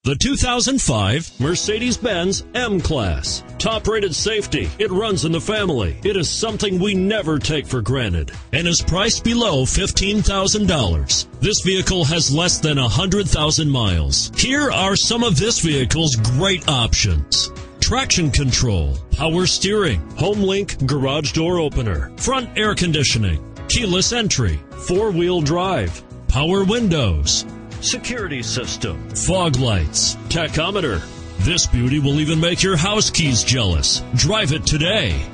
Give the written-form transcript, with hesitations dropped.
The 2005 Mercedes-Benz M-Class. Top-rated safety. It runs in the family. It is something we never take for granted and is priced below $15,000. This vehicle has less than 100,000 miles. Here are some of this vehicle's great options: traction control, power steering, HomeLink garage door opener, front air conditioning, keyless entry, four-wheel drive, power windows, security system, fog lights, tachometer. This beauty will even make your house keys jealous. Drive it today.